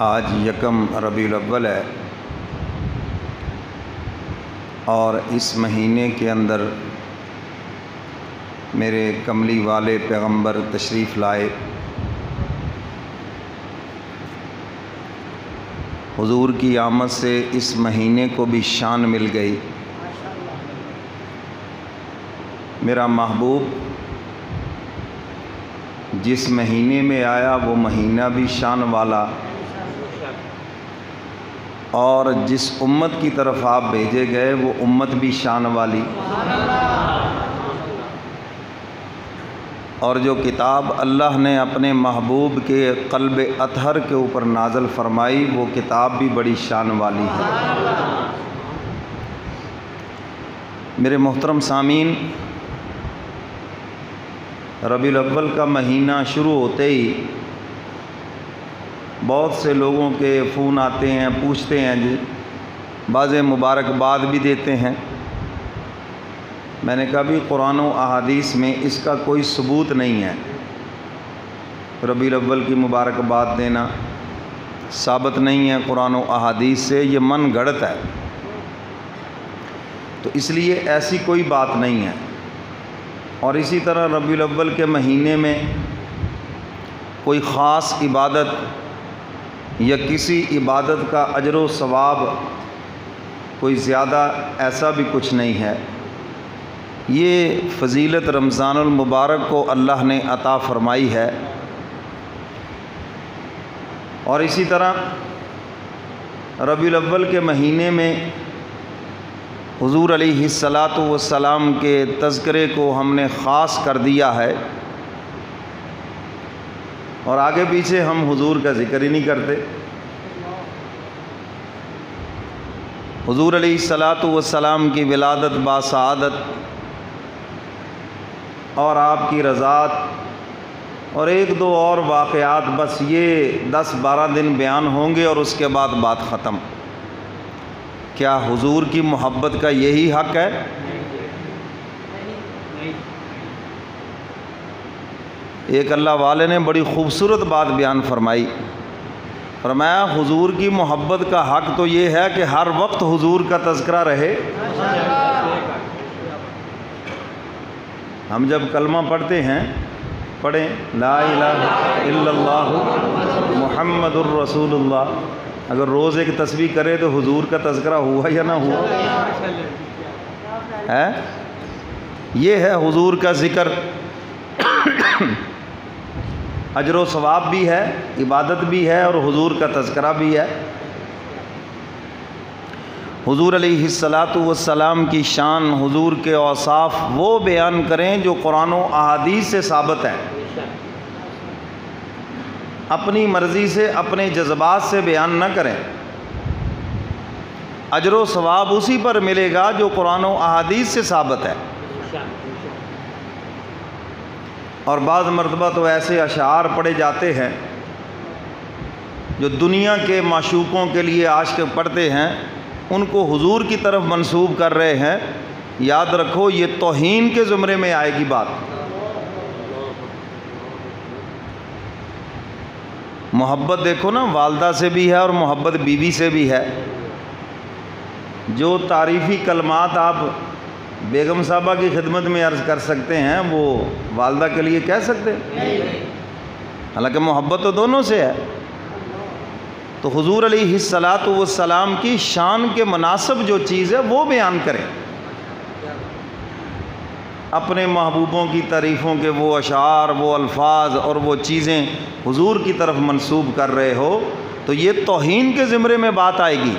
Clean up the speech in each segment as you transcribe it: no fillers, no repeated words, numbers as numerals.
آج یکم ربیع الاول ہے اور اس مہینے کے اندر میرے کملی والے پیغمبر تشریف لائے۔ حضور کی آمد سے اس مہینے کو بھی شان مل گئی۔ میرا محبوب جس مہینے میں آیا وہ مہینہ بھی شان والا، اور جس امت کی طرف آپ بھیجے گئے وہ امت بھی شان والی، اور جو کتاب اللہ نے اپنے محبوب کے قلب اطہر کے اوپر نازل فرمائی وہ کتاب بھی بڑی شان والی ہے۔ میرے محترم سامعین، ربیع الاول کا مہینہ شروع ہوتے ہی بہت سے لوگوں کے فون آتے ہیں، پوچھتے ہیں جی، بعض مبارکباد بھی دیتے ہیں۔ میں نے کہا بھی قرآن و احادیث میں اس کا کوئی ثبوت نہیں ہے، ربیع الاول کی مبارکباد دینا ثابت نہیں ہے قرآن و احادیث سے، یہ من گھڑت ہے، تو اس لیے ایسی کوئی بات نہیں ہے۔ اور اسی طرح ربیع الاول کے مہینے میں کوئی خاص عبادت یا کسی عبادت کا اجر و ثواب کوئی زیادہ ایسا بھی کچھ نہیں ہے۔ یہ فضیلت رمضان المبارک کو اللہ نے عطا فرمائی ہے۔ اور اسی طرح ربیع الاول کے مہینے میں حضور علیہ الصلاۃ والسلام کے تذکرے کو ہم نے خاص کر دیا ہے، اور آگے پیچھے ہم حضور کا ذکر ہی نہیں کرتے۔ حضور علیہ الصلاۃ والسلام کی ولادت باسعادت اور آپ کی رضاعت اور ایک دو اور واقعات، بس یہ 10-12 دن بیان ہوں گے اور اس کے بعد بات ختم۔ کیا حضور کی محبت کا یہی حق ہے؟ ایک اللہ والے نے بڑی خوبصورت بات بیان فرمائی، فرمایا حضور کی محبت کا حق تو یہ ہے کہ ہر وقت حضور کا تذکرہ رہے۔ ہم جب کلمہ پڑھتے ہیں، پڑھیں لا الہ الا اللہ محمد الرسول اللہ، اگر روز ایک تسبیح کرے تو حضور کا تذکرہ ہوا یا نہ ہوا ہے؟ یہ ہے حضور کا ذکر، اجر و ثواب بھی ہے، عبادت بھی ہے، اور حضور کا تذکرہ بھی ہے۔ حضور علیہ الصلاۃ والسلام کی شان، حضور کے اوصاف وہ بیان کریں جو قرآن و احادیث سے ثابت ہے، اپنی مرضی سے اپنے جذبات سے بیان نہ کریں۔ اجر و ثواب اسی پر ملے گا جو قرآن و احادیث سے ثابت ہے۔ اور بعض مرتبہ تو ایسے اشعار پڑھے جاتے ہیں جو دنیا کے معشوقوں کے لیے عاشق پڑھتے ہیں، ان کو حضور کی طرف منسوب کر رہے ہیں۔ یاد رکھو یہ توہین کے زمرے میں آئے گی بات۔ محبت دیکھو نا، والدہ سے بھی ہے اور محبت بیوی سے بھی ہے۔ جو تعریفی کلمات آپ بیگم صاحبہ کی خدمت میں عرض کر سکتے ہیں وہ والدہ کے لیے کہہ سکتے ہیں، حالانکہ محبت تو دونوں سے ہے۔ تو حضور علیہ الصلاۃ والسلام کی شان کے مناسب جو چیز ہے وہ بیان کریں۔ اپنے محبوبوں کی تعریفوں کے وہ اشعار، وہ الفاظ اور وہ چیزیں حضور کی طرف منسوب کر رہے ہو تو یہ توہین کے زمرے میں بات آئے گی۔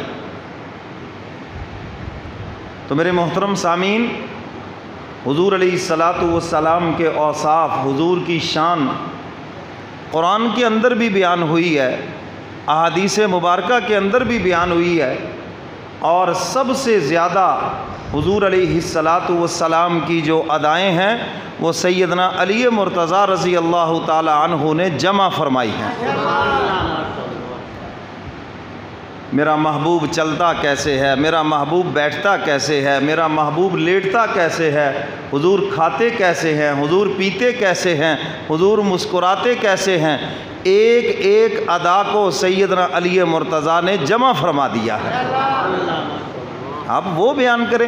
تو میرے محترم سامعین، حضور علیہ الصلاۃ والسلام کے اوصاف، حضور کی شان قرآن کے اندر بھی بیان ہوئی ہے، احادیث مبارکہ کے اندر بھی بیان ہوئی ہے، اور سب سے زیادہ حضور علیہ الصلاۃ والسلام کی جو ادائیں ہیں وہ سیدنا علی مرتضیٰ رضی اللہ تعالی عنہ نے جمع فرمائی ہیں۔ میرا محبوب چلتا کیسے ہے، میرا محبوب بیٹھتا کیسے ہے، میرا محبوب لیٹتا کیسے ہے، حضور کھاتے کیسے ہیں، حضور پیتے کیسے ہیں، حضور مسکراتے کیسے ہیں، ایک ایک ادا کو سیدنا علی مرتضیٰ نے جمع فرما دیا ہے۔ آپ وہ بیان کریں۔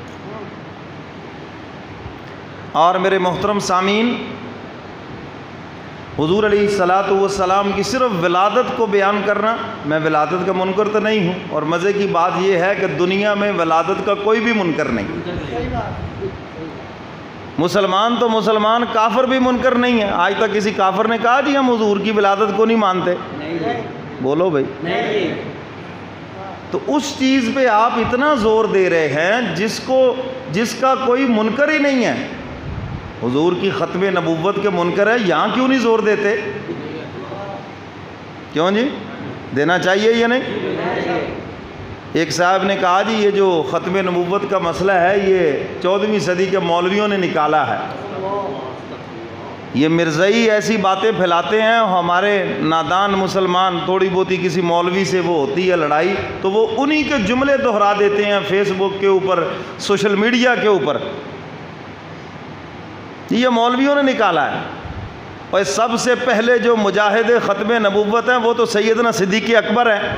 اور میرے محترم سامعین، حضور علیہ الصلاۃ والسلام کی صرف ولادت کو بیان کرنا، میں ولادت کا منکر تو نہیں ہوں، اور مزے کی بات یہ ہے کہ دنیا میں ولادت کا کوئی بھی منکر نہیں، مسلمان تو مسلمان، کافر بھی منکر نہیں ہے۔ آج تک کسی کافر نے کہا جی ہم حضور کی ولادت کو نہیں مانتے؟ بولو بھائی۔ تو اس چیز پہ آپ اتنا زور دے رہے ہیں جس کا کوئی منکر ہی نہیں ہے۔ حضور کی ختم نبوت کے منکر ہے، یہاں کیوں نہیں زور دیتے؟ کیوں جی؟ دینا چاہیے یا نہیں؟ ایک صاحب نے کہا جی یہ جو ختم نبوت کا مسئلہ ہے یہ 14ویں صدی کے مولویوں نے نکالا ہے، یہ مرزائی ایسی باتیں پھیلاتے ہیں، ہمارے نادان مسلمان تھوڑی بہت کسی مولوی سے وہ ہوتی ہے لڑائی تو وہ انہی کے جملے دہرا دیتے ہیں فیس بک کے اوپر، سوشل میڈیا کے اوپر، یہ مولویوں نے نکالا ہے۔ اور سب سے پہلے جو مجاہد ختم نبوت ہیں وہ تو سیدنا صدیق اکبر ہیں۔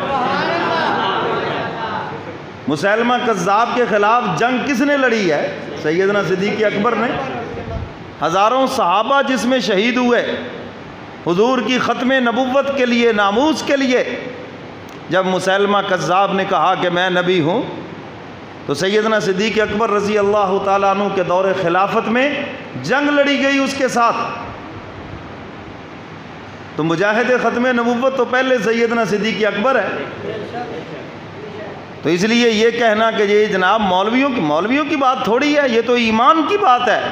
مسیلمہ کذاب کے خلاف جنگ کس نے لڑی ہے؟ سیدنا صدیق اکبر نے۔ ہزاروں صحابہ جس میں شہید ہوئے حضور کی ختم نبوت کے لیے، ناموس کے لیے، جب مسیلمہ کذاب نے کہا کہ میں نبی ہوں تو سیدنا صدیق اکبر رضی اللہ تعالیٰ عنہ کے دور خلافت میں جنگ لڑی گئی اس کے ساتھ۔ تو مجاہد ختم نبوت تو پہلے سیدنا صدیق اکبر ہے۔ تو اس لیے یہ کہنا کہ یہ جناب مولویوں کی بات تھوڑی ہے، یہ تو ایمان کی بات ہے۔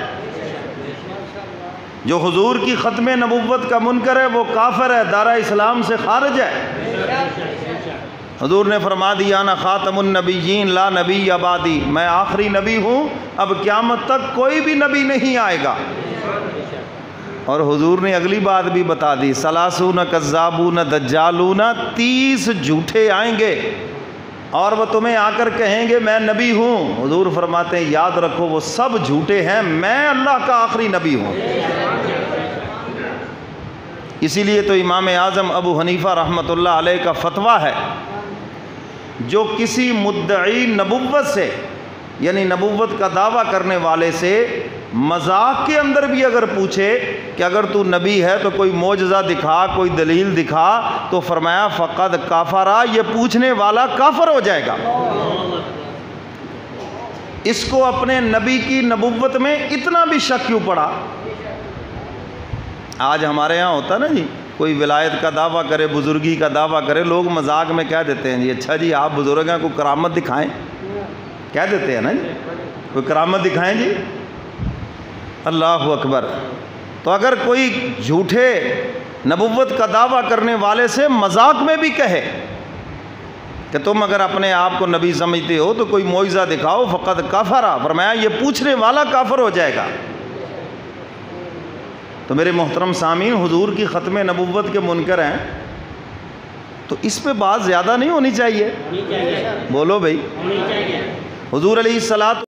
جو حضور کی ختم نبوت کا منکر ہے وہ کافر ہے، دارہ اسلام سے خارج ہے۔ حضور نے فرما دیا انا خاتم النبیین لا نبی بعدی، میں آخری نبی ہوں، اب قیامت تک کوئی بھی نبی نہیں آئے گا۔ اور حضور نے اگلی بات بھی بتا دی، ثلاثون کذابون دجالون، 30 جھوٹے آئیں گے اور وہ تمہیں آ کر کہیں گے میں نبی ہوں۔ حضور فرماتے ہیں یاد رکھو وہ سب جھوٹے ہیں، میں اللہ کا آخری نبی ہوں۔ اسی لیے تو امام اعظم ابو حنیفہ رحمۃ اللہ علیہ کا فتویٰ ہے، جو کسی مدعی نبوت سے یعنی نبوت کا دعویٰ کرنے والے سے مذاق کے اندر بھی اگر پوچھے کہ اگر تو نبی ہے تو کوئی معجزہ دکھا، کوئی دلیل دکھا، تو فرمایا فقد کافرا، یہ پوچھنے والا کافر ہو جائے گا۔ اس کو اپنے نبی کی نبوت میں اتنا بھی شک کیوں پڑا؟ آج ہمارے ہاں ہوتا نا جی، کوئی ولایت کا دعویٰ کرے، بزرگی کا دعویٰ کرے، لوگ مذاق میں کہہ دیتے ہیں جی اچھا جی آپ بزرگ ہیں، کوئی کرامت دکھائیں، کہہ دیتے ہیں نا جی، کوئی کرامت دکھائیں جی۔ اللہ اکبر۔ تو اگر کوئی جھوٹے نبوت کا دعویٰ کرنے والے سے مذاق میں بھی کہے کہ تم اگر اپنے آپ کو نبی سمجھتے ہو تو کوئی معجزہ دکھاؤ، فقد کفرا، فرمایا یہ پوچھنے والا کافر ہو جائے گا۔ تو میرے محترم سامعین، حضور کی ختم نبوت کے منکر ہیں تو اس پہ بات زیادہ نہیں ہونی چاہیے، بولو بھائی۔ حضور علیہ الصلوۃ